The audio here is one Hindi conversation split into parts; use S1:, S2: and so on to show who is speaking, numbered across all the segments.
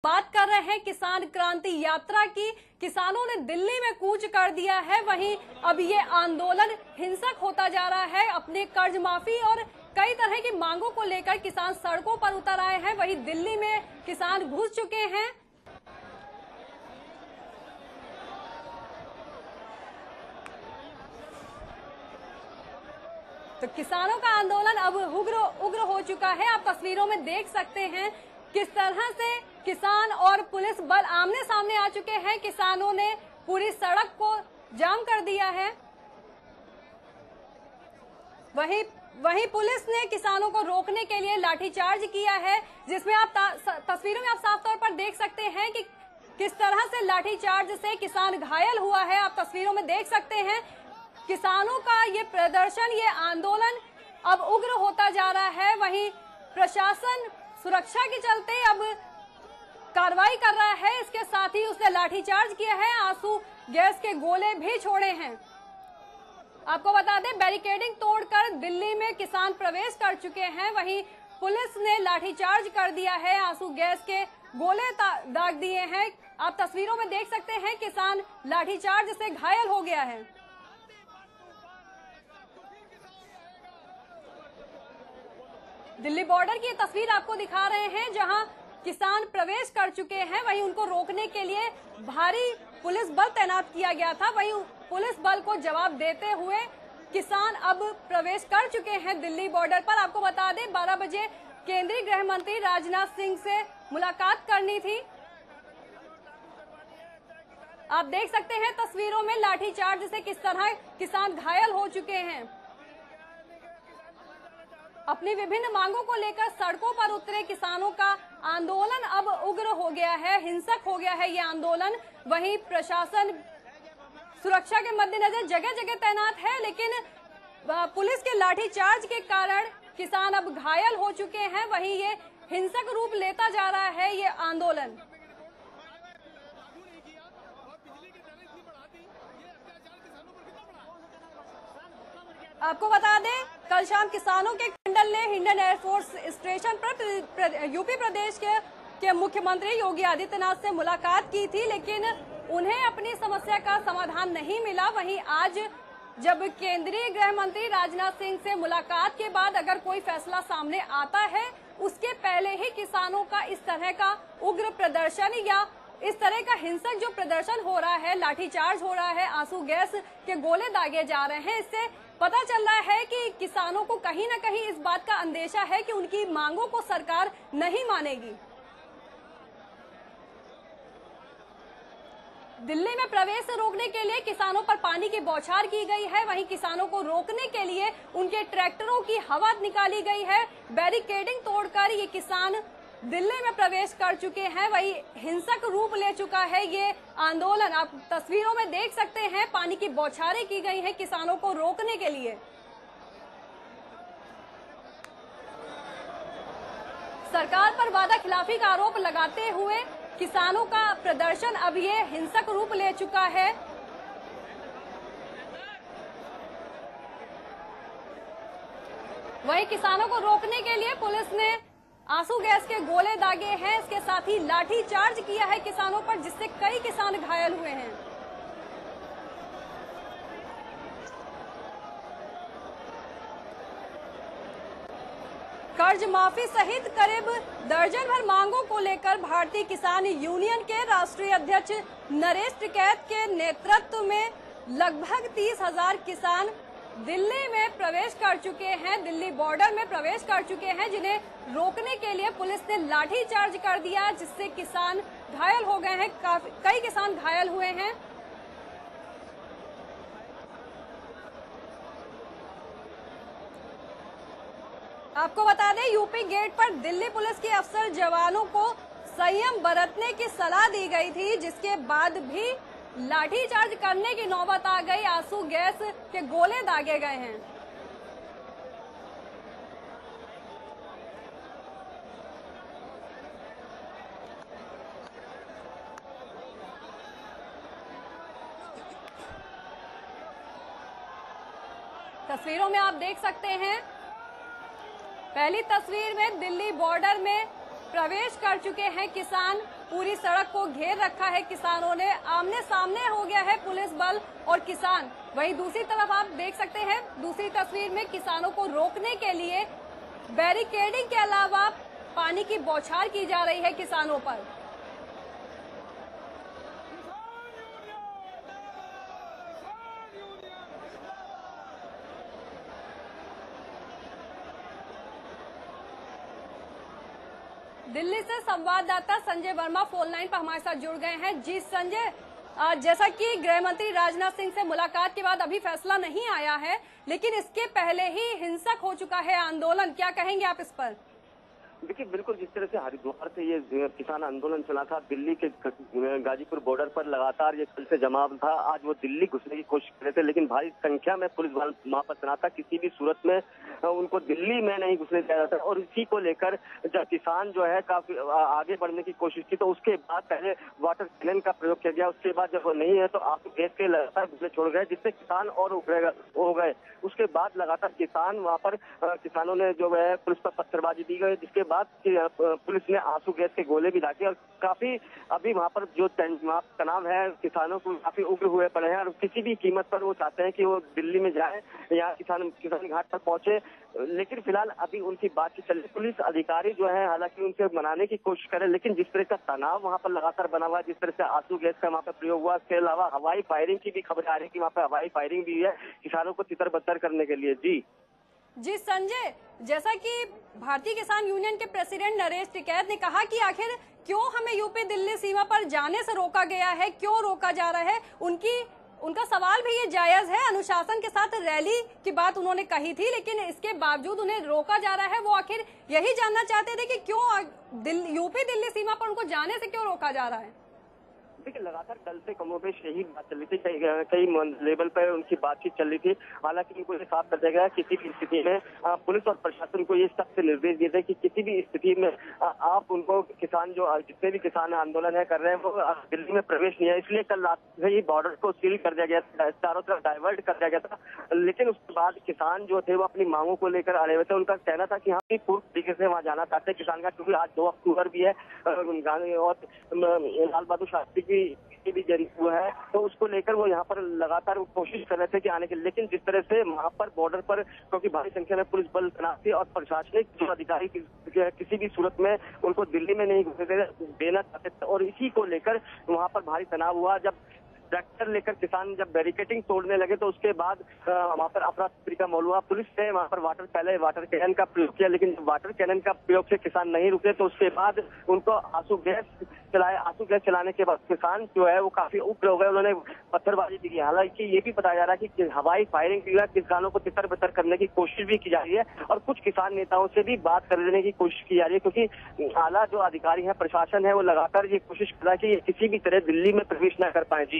S1: बात कर रहे हैं किसान क्रांति यात्रा की। किसानों ने दिल्ली में कूच कर दिया है, वहीं अब ये आंदोलन हिंसक होता जा रहा है। अपने कर्ज माफी और कई तरह की मांगों को लेकर किसान सड़कों पर उतर आए हैं। वहीं दिल्ली में किसान घुस चुके हैं। तो किसानों का आंदोलन अब उग्र हो चुका है। आप तस्वीरों में देख सकते हैं किस तरह से किसान और पुलिस बल आमने सामने आ चुके हैं। किसानों ने पूरी सड़क को जाम कर दिया है। वहीं पुलिस ने किसानों को रोकने के लिए लाठीचार्ज किया है, जिसमें आप तस्वीरों में आप साफ तौर पर देख सकते हैं कि किस तरह से लाठीचार्ज से किसान घायल हुआ है। आप तस्वीरों में देख सकते हैं किसानों का ये प्रदर्शन, ये आंदोलन अब उग्र होता जा रहा है। वहीं प्रशासन सुरक्षा के चलते अब कार्रवाई कर रहा है। इसके साथ ही उसने लाठीचार्ज किया है, आंसू गैस के गोले भी छोड़े हैं। आपको बता दें, बैरिकेडिंग तोड़कर दिल्ली में किसान प्रवेश कर चुके हैं। वहीं पुलिस ने लाठीचार्ज कर दिया है, आंसू गैस के गोले दाग दिए हैं। आप तस्वीरों में देख सकते हैं किसान लाठीचार्ज से घायल हो गया है। दिल्ली बॉर्डर की तस्वीर आपको दिखा रहे हैं, जहां किसान प्रवेश कर चुके हैं। वहीं उनको रोकने के लिए भारी पुलिस बल तैनात किया गया था। वहीं पुलिस बल को जवाब देते हुए किसान अब प्रवेश कर चुके हैं दिल्ली बॉर्डर पर। आपको बता दें, 12 बजे केंद्रीय गृह मंत्री राजनाथ सिंह से मुलाकात करनी थी। आप देख सकते हैं तस्वीरों में लाठीचार्ज से किस तरह किसान घायल हो चुके हैं। अपनी विभिन्न मांगों को लेकर सड़कों पर उतरे किसानों का आंदोलन अब उग्र हो गया है, हिंसक हो गया है ये आंदोलन। वहीं प्रशासन सुरक्षा के मद्देनजर जगह जगह तैनात है, लेकिन पुलिस के लाठीचार्ज के कारण किसान अब घायल हो चुके हैं। वहीं ये हिंसक रूप लेता जा रहा है ये आंदोलन। आपको बता दें, कल शाम किसानों के मंडल ने हिंडन एयरफोर्स स्टेशन पर यूपी प्रदेश के मुख्यमंत्री योगी आदित्यनाथ से मुलाकात की थी, लेकिन उन्हें अपनी समस्या का समाधान नहीं मिला। वहीं आज जब केंद्रीय गृह मंत्री राजनाथ सिंह से मुलाकात के बाद अगर कोई फैसला सामने आता है, उसके पहले ही किसानों का इस तरह का उग्र प्रदर्शन या इस तरह का हिंसक जो प्रदर्शन हो रहा है, लाठीचार्ज हो रहा है, आंसू गैस के गोले दागे जा रहे हैं, इससे पता चल रहा है कि किसानों को कहीं न कहीं इस बात का अंदेशा है कि उनकी मांगों को सरकार नहीं मानेगी। दिल्ली में प्रवेश रोकने के लिए किसानों पर पानी की बौछार की गई है। वहीं किसानों को रोकने के लिए उनके ट्रैक्टरों की हवा निकाली गई है। बैरिकेडिंग तोड़कर ये किसान दिल्ली में प्रवेश कर चुके हैं। वही हिंसक रूप ले चुका है ये आंदोलन। आप तस्वीरों में देख सकते हैं पानी की बौछारें की गई हैं किसानों को रोकने के लिए। सरकार पर वादा खिलाफी का आरोप लगाते हुए किसानों का प्रदर्शन अब ये हिंसक रूप ले चुका है। वही किसानों को रोकने के लिए पुलिस ने आंसू गैस के गोले दागे हैं। इसके साथ ही लाठी चार्ज किया है किसानों पर, जिससे कई किसान घायल हुए हैं। कर्ज माफी सहित करीब दर्जन भर मांगों को लेकर भारतीय किसान यूनियन के राष्ट्रीय अध्यक्ष नरेश टिकैत के नेतृत्व में लगभग 30,000 किसान दिल्ली में प्रवेश कर चुके हैं, दिल्ली बॉर्डर में प्रवेश कर चुके हैं, जिन्हें रोकने के लिए पुलिस ने लाठी चार्ज कर दिया, जिससे किसान घायल हो गए हैं। कई किसान घायल हुए हैं। आपको बता दें, यूपी गेट पर दिल्ली पुलिस के अफसर जवानों को संयम बरतने की सलाह दी गई थी, जिसके बाद भी लाठीचार्ज करने की नौबत आ गई। आंसू गैस के गोले दागे गए हैं। तस्वीरों में आप देख सकते हैं, पहली तस्वीर में दिल्ली बॉर्डर में प्रवेश कर चुके हैं किसान। पूरी सड़क को घेर रखा है किसानों ने। आमने सामने हो गया है पुलिस बल और किसान। वहीं दूसरी तरफ आप देख सकते हैं, दूसरी तस्वीर में किसानों को रोकने के लिए बैरिकेडिंग के अलावा पानी की बौछार की जा रही है किसानों पर। दिल्ली से संवाददाता संजय वर्मा फोन लाइन पर हमारे साथ जुड़ गए हैं। जी संजय, जैसा कि गृह मंत्री राजनाथ सिंह से मुलाकात के बाद अभी फैसला नहीं आया है, लेकिन इसके पहले ही हिंसक हो चुका है आंदोलन, क्या कहेंगे आप इस पर?
S2: देखिए, बिल्कुल जिस तरह से हरिद्वार से ये किसान आंदोलन चला था, दिल्ली के गाजीपुर बॉर्डर पर लगातार ये कल से जमाव था। आज वो दिल्ली घुसने की कोशिश कर रहे थे, लेकिन भारी संख्या में पुलिस बल वहां पर तैनात था। किसी भी सूरत में उनको दिल्ली में नहीं घुसने दिया जाता। और इसी को लेकर जब किसान जो है काफी आगे बढ़ने की कोशिश की, तो उसके बाद पहले वाटर कैनन का प्रयोग किया गया। उसके बाद जब वो नहीं है तो आंसू गैस के लगातार घुसने छोड़ गए, जिससे किसान और हो गए। उसके बाद लगातार किसान वहां पर किसानों ने जो है पुलिस पर पत्थरबाजी दी गई, जिसके बाद पुलिस ने आंसू गैस के गोले भी दागे। और काफी अभी वहां पर जो तनाव है, किसानों को काफी उग्र हुए पड़े हैं और किसी भी कीमत पर वो चाहते हैं कि वो दिल्ली में जाए या किसान घाट पर पहुंचे। लेकिन फिलहाल अभी उनकी बातचीत चल रही। पुलिस अधिकारी जो है हालांकि उनसे मनाने की कोशिश करे, लेकिन जिस तरह का तनाव वहां पर लगातार बना हुआ है, जिस तरह से आंसू गैस का वहां पर प्रयोग हुआ, इसके अलावा हवाई फायरिंग की भी खबर आ रही है कि वहां पर हवाई फायरिंग भी है किसानों को तितर-बितर करने के लिए।
S1: जी संजय, जैसा कि भारतीय किसान यूनियन के प्रेसिडेंट नरेश टिकैत ने कहा कि आखिर क्यों हमें यूपी दिल्ली सीमा पर जाने से रोका गया है, क्यों रोका जा रहा है, उनका सवाल भी ये जायज है। अनुशासन के साथ रैली की बात उन्होंने कही थी, लेकिन इसके बावजूद उन्हें रोका जा रहा है। वो आखिर यही जानना चाहते थे कि क्यों यूपी दिल्ली सीमा पर उनको जाने से क्यों रोका जा रहा है।
S2: देखिए, लगातार कल से कमोबेश यही बात चल रही थी, कई लेवल पर उनकी बातचीत चल रही थी। हालांकि उनको ये साफ कर दिया गया किसी भी स्थिति में पुलिस और प्रशासन को ये सख्त निर्देश दिए थे कि किसी भी स्थिति में आप उनको किसान जो जितने भी किसान आंदोलन है कर रहे हैं वो दिल्ली में प्रवेश नहीं है। इसलिए कल रात से ही बॉर्डर को सील कर दिया गया, चारों तरफ डाइवर्ट कर दिया गया था। लेकिन उसके बाद किसान जो थे वो अपनी मांगों को लेकर अड़े हुए थे। उनका कहना था कि हम भी पूर्ण तरीके से वहाँ जाना चाहते हैं किसान का, क्योंकि आज 2 अक्टूबर भी है और लाल बहादुर शास्त्री भी जारी हुआ है, तो उसको लेकर वो यहाँ पर लगातार कोशिश कर रहे थे कि आने के। लेकिन जिस तरह से वहाँ पर बॉर्डर पर क्योंकि भारी संख्या में पुलिस बल तैनात थी और प्रशासनिक जो अधिकारी किसी भी सूरत में उनको दिल्ली में नहीं घुसने देना चाहते थे, और इसी को लेकर वहाँ पर भारी तनाव हुआ। जब ट्रैक्टर लेकर किसान जब बैरिकेडिंग तोड़ने लगे तो उसके बाद वहाँ पर अफरा तफरी का माहौल हुआ। पुलिस ने वहाँ पर पहले वाटर कैनन का प्रयोग किया, लेकिन वाटर कैनन का प्रयोग से किसान नहीं रुके, तो उसके बाद उनको आंसू गैस चलाने के बाद किसान जो है वो काफी उग्र हो गए। उन्होंने पत्थरबाजी की। हालांकि ये भी बताया जा रहा है कि हवाई फायरिंग की किसानों को तितर-बितर करने की कोशिश भी की जा रही है और कुछ किसान नेताओं से भी बात करने की कोशिश की जा रही है, क्योंकि आला जो अधिकारी है, प्रशासन है, वो लगातार ये कोशिश कर रहा है कि किसी भी तरह दिल्ली में प्रवेश न कर पाए।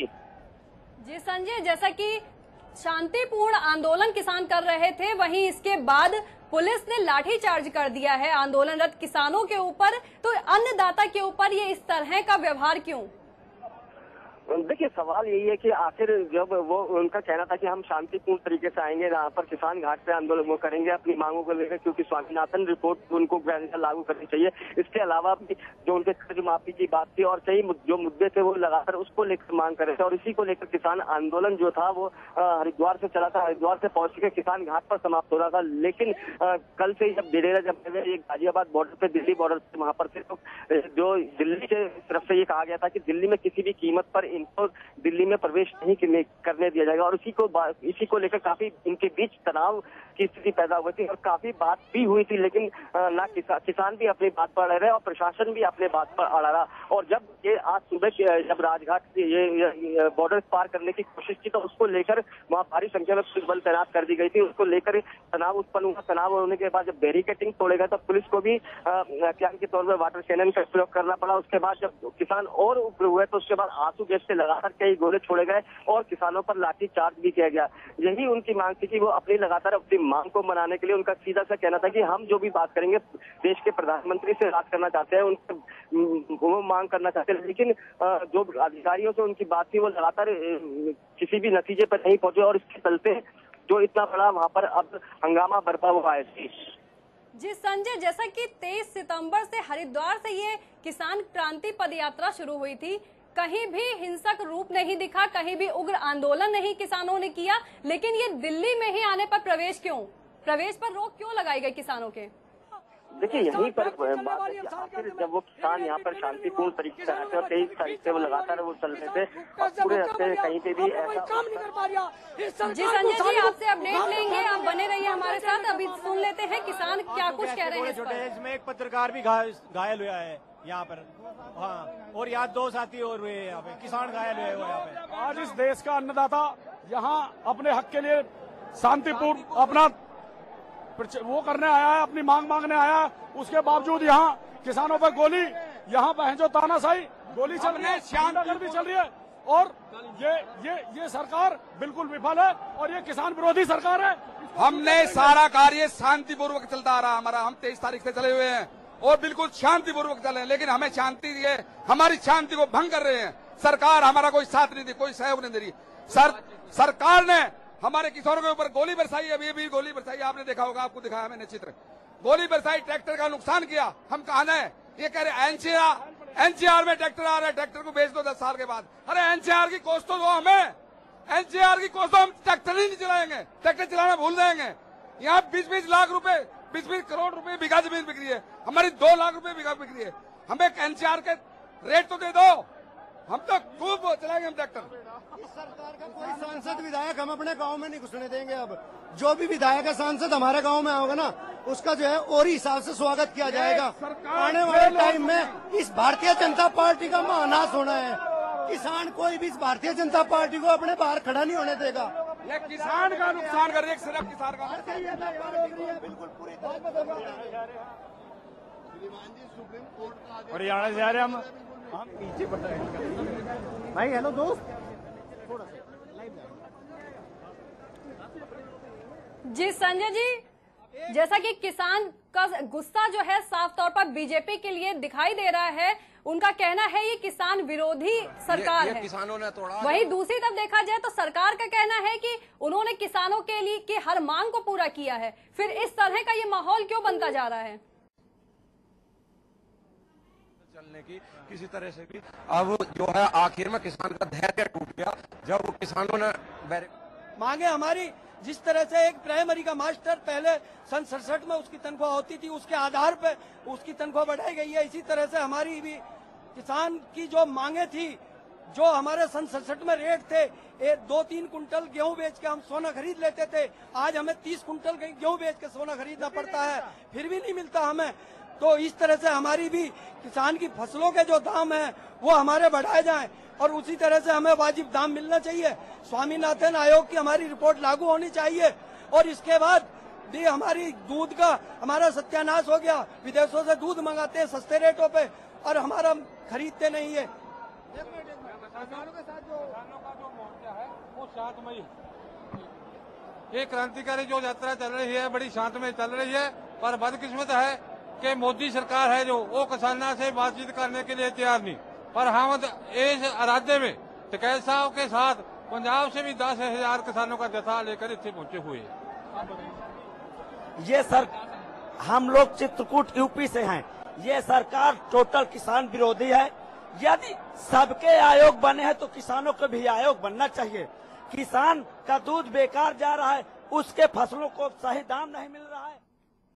S1: जी संजय, जैसा कि शांतिपूर्ण आंदोलन किसान कर रहे थे, वहीं इसके बाद पुलिस ने लाठीचार्ज कर दिया है आंदोलनरत किसानों के ऊपर, तो अन्नदाता के ऊपर ये इस तरह का व्यवहार क्यों?
S2: देखिए, सवाल यही है कि आखिर जब वो उनका कहना था कि हम शांतिपूर्ण तरीके से आएंगे, यहाँ पर किसान घाट पे आंदोलन वो करेंगे अपनी मांगों को लेकर, क्योंकि स्वामीनाथन रिपोर्ट उनको लागू करनी चाहिए। इसके अलावा भी जो उनके कर्ज माफी की बात थी और कई जो मुद्दे थे वो लगातार उसको लेकर मांग कर रहे थे, और इसी को लेकर किसान आंदोलन जो था वो हरिद्वार से चला था। हरिद्वार से पहुंच के किसान घाट पर समाप्त हो रहा था। लेकिन कल से जब डेरा जब गाजियाबाद बॉर्डर पे, दिल्ली बॉर्डर पे वहां पर थे, तो जो दिल्ली के तरफ से ये कहा गया था कि दिल्ली में किसी भी कीमत पर इनको दिल्ली में प्रवेश नहीं करने दिया जाएगा, और इसी को लेकर काफी इनके बीच तनाव की स्थिति पैदा हुई थी और काफी बात भी हुई थी। लेकिन ना किसान भी अपनी बात पर अड़े रहे और प्रशासन भी अपने बात पर अड़ा रहा। और जब ये आज सुबह जब राजघाट से ये बॉर्डर पार करने की कोशिश की, तो उसको लेकर वहाँ भारी संख्या में पुलिस बल तैनात कर दी गई थी। उसको लेकर तनाव उत्पन्न हुआ। तनाव होने के बाद जब बैरिकेडिंग तोड़े गए तो पुलिस को भी हथियार के तौर पर वाटर कैनन का प्रयोग करना पड़ा। उसके बाद जब किसान और उग्र हुए तो उसके बाद आंसू गैस से लगातार कई गोले छोड़े गए और किसानों पर लाठीचार्ज भी किया गया। यही उनकी मांग थी कि वो लगातार अपनी मांग को मनाने के लिए उनका सीधा सा कहना था कि हम जो भी बात करेंगे देश के प्रधानमंत्री से बात करना चाहते हैं, उनसे वो मांग करना चाहते हैं। लेकिन जो अधिकारियों से उनकी बात थी वो लगातार किसी भी नतीजे पर नहीं पहुंचे और इसके चलते जो इतना बड़ा वहां पर अब हंगामा बरपा हुआ है।
S1: जी संजय, जैसा कि 23 सितंबर से हरिद्वार से ये किसान क्रांति पदयात्रा शुरू हुई थी, कहीं भी हिंसक रूप नहीं दिखा, कहीं भी उग्र आंदोलन नहीं किसानों ने किया, लेकिन ये दिल्ली में ही आने पर प्रवेश पर रोक क्यों लगाई गई किसानों के?
S2: देखिए यहीं पर बात है कि आखिर जब वो किसान यहाँ पर शांतिपूर्ण तरीके से आते और 23 तारीख से वो लगातार वो चल रहे थे और पूरे हफ्ते कहीं पे भी ऐसा।
S1: जी संजय जी, आपसे अपडेट लेंगे, आप बने रहिए हमारे साथ। अभी सुन लेते हैं किसान क्या कुछ कह रहे हैं।
S3: इसमें एक पत्रकार भी घायल हुआ है यहाँ पर, हाँ, और यहाँ 2 साथी और हुए यहाँ पे, किसान घायल हुए यहाँ पे।
S4: आज इस देश का अन्नदाता यहाँ अपने हक के लिए शांतिपूर्ण अपना वो करने आया है, अपनी मांग मांगने आया है, उसके बावजूद यहाँ किसानों पर गोली, यहाँ पर जो तानाशाही गोली चल रही है, गुंडागर्दी चल रही है और ये सरकार बिल्कुल विफल है और ये किसान विरोधी सरकार है।
S5: हमने सारा कार्य शांतिपूर्वक चलता आ रहा हमारा, हम 23 तारीख से चले हुए हैं और बिल्कुल शांतिपूर्वक चले हैं, लेकिन हमें शांति दिए, हमारी शांति को भंग कर रहे हैं। सरकार हमारा कोई साथ नहीं दी, कोई सहयोग नहीं दे रही। सरकार ने हमारे किसानों के ऊपर गोली बरसाई, अभी भी गोली बरसाई, आपने देखा होगा, आपको दिखाया मैंने चित्र, गोली बरसाई, ट्रैक्टर का नुकसान किया। हम कहा है, ये कह रहे एनसीआर में ट्रैक्टर आ रहा है, ट्रैक्टर को बेच दो 10 साल के बाद। अरे एनसीआर की कोस्ट तो दो हमें, एनसीआर की कोस्ट तो हम ट्रैक्टर ही नहीं चलाएंगे, ट्रैक्टर चलाना भूल जाएंगे। यहाँ 20-20 लाख रुपए, 20-20 करोड़ रुपए बीघा जमीन बिक रही है, हमारी 2 लाख रुपए बीघा बिक रही है। हमें एनसीआर के रेट तो दे दो, हम तो खूब चलाएंगे हम ट्रैक्टर।
S6: इस सरकार का कोई सांसद विधायक हम अपने गांव में नहीं घुसने देंगे। अब जो भी विधायक है सांसद हमारे गांव में आओगे ना, उसका जो है और हिसाब से स्वागत किया जाएगा। आने वाले टाइम में इस भारतीय जनता पार्टी का महानाश होना है। किसान कोई भी इस भारतीय जनता पार्टी को अपने बाहर खड़ा नहीं होने देगा।
S5: ये किसान का नुकसान कर रही है, सिर्फ किसान का।
S3: हरियाणा से आ रहे हम पीछे पड़ रहे हैं भाई। हेलो दोस्त,
S1: जी संजय जी, जैसा कि किसान का गुस्सा जो है साफ तौर पर बीजेपी के लिए दिखाई दे रहा है, उनका कहना है ये किसान विरोधी सरकार है।
S5: किसानों ने तोड़ा।
S1: वहीं दूसरी तरफ देखा जाए तो सरकार का कहना है कि उन्होंने किसानों के लिए की हर मांग को पूरा किया है। फिर इस तरह का ये माहौल क्यों बनता जा रहा है?
S5: चलने की किसी तरह से भी अब जो है आखिर में किसान का धैर्य टूट गया जब वो किसानों ने
S7: मांगे हमारी, जिस तरह से एक प्राइमरी का मास्टर पहले सन 67 में उसकी तनख्वाह होती थी, उसके आधार पे उसकी तनख्वाह बढ़ाई गई है। इसी तरह से हमारी भी किसान की जो मांगे थी, जो हमारे सन 67 में रेट थे, 2-3 कुंटल गेहूं बेच के हम सोना खरीद लेते थे, आज हमें 30 कुंटल गेहूं बेच के सोना खरीदना पड़ता है, फिर भी नहीं मिलता हमें। तो इस तरह से हमारी भी किसान की फसलों के जो दाम है वो हमारे बढ़ाए जाएं और उसी तरह से हमें वाजिब दाम मिलना चाहिए। स्वामीनाथन आयोग की हमारी रिपोर्ट लागू होनी चाहिए और इसके बाद भी हमारी दूध का हमारा सत्यानाश हो गया। विदेशों से दूध मंगाते हैं सस्ते रेटों पे और हमारा खरीदते नहीं है।
S3: किसानों के साथ जो मोर्चा है वो 7 मई, ये क्रांतिकारी जो यात्रा चल रही है बड़ी शांतमय चल रही है, पर बदकिस्मत है कि मोदी सरकार है जो वो किसानों से बातचीत करने के लिए तैयार नहीं। पर हम इस राज्य में टिकैत साहब के साथ पंजाब से भी 10,000 किसानों का जत्था लेकर इतने पहुंचे हुए हैं।
S8: ये सर हम लोग चित्रकूट यूपी से हैं। ये सरकार टोटल किसान विरोधी है। यदि सबके आयोग बने हैं तो किसानों को भी आयोग बनना चाहिए। किसान का दूध बेकार जा रहा है, उसके फसलों को सही दाम नहीं मिल रहा है।